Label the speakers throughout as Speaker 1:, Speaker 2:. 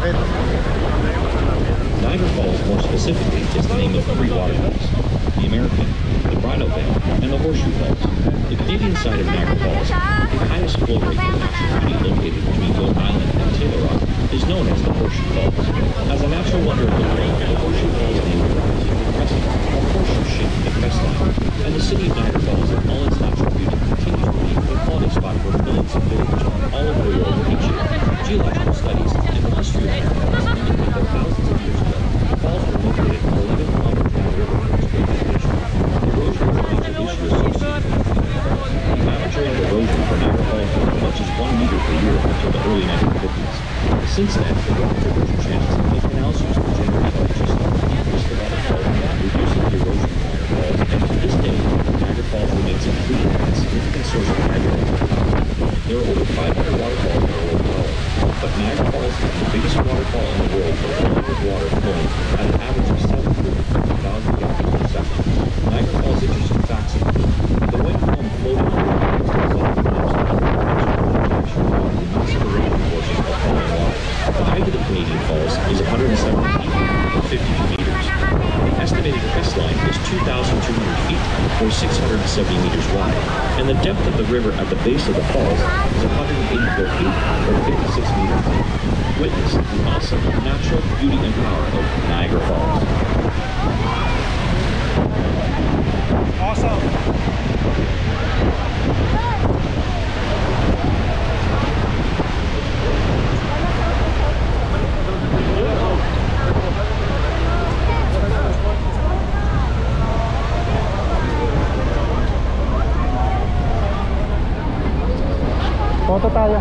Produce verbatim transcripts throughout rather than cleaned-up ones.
Speaker 1: Bakit?
Speaker 2: Niagara Falls, more specifically, is the name of three waterfalls: the American, the Bridal Veil, and the Horseshoe Falls. The Canadian side of Niagara Falls, the highest flow rate for natural beauty located between Goat Island and Taylor Rock, is known as the Horseshoe Falls. As a natural wonder of the world, the Horseshoe Falls name derives from the crescent, or horseshoe shape of the crest line, and the city of Niagara Falls, in all its natural beauty, continues to be a quality spot for millions of visitors from all over the world each year. Geological studies and the history of Niagara Falls indicate that thousands of years ago, the falls were located eleven kilometers downriver from its great location. Erosion is a major issue associated with the falls. The average rate of erosion for Niagara Falls was as much as one meter per year until the early nineteen fifties. Since then, the rock erosion channels and canals used to generate electricity increased the waterfall without reducing the erosion of Niagara Falls, and to this day, Niagara Falls remains a clean and significant source of hydroelectricity. There are over five hundred waterfalls in the world total, but Niagara Falls is the biggest waterfall in the world for volume of water flowing at an average of seven hundred fifty thousand gallons per second. Niagara Falls interesting facts include the white foam floating on the water is the result of protection from the massive erosion forces of falling water. The height of the Canadian Falls is one hundred seventy feet, or fifty-two meters. The estimated crest line is two thousand two hundred feet, or six hundred seventy meters wide, and the depth of the river at the base of the falls is one hundred eighty-four feet, or fifty-six meters. Witness the awesome natural beauty and power of Niagara Falls.
Speaker 1: Awesome! Foto tayo.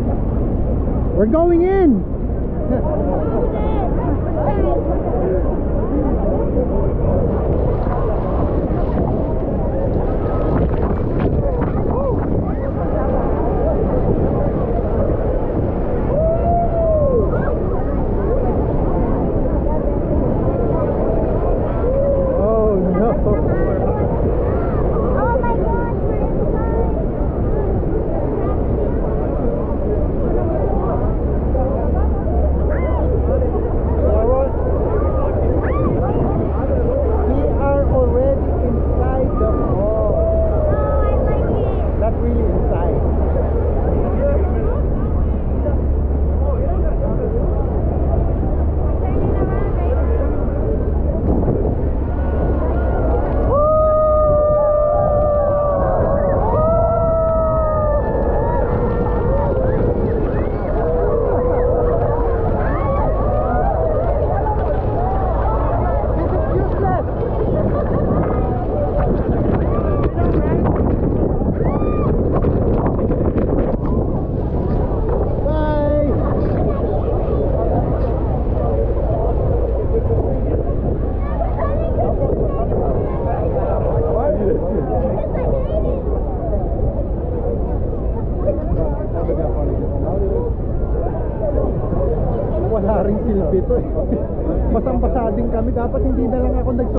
Speaker 1: We're going in. Oh no.
Speaker 3: Oh my gosh, we're inside.
Speaker 1: We are already inside the mall.
Speaker 3: Oh, I like it.
Speaker 1: Not really inside.
Speaker 3: Turning around right now.
Speaker 1: Wala rin silbi to eh. Basang-basa din kami. Dapat hindi na lang ako nag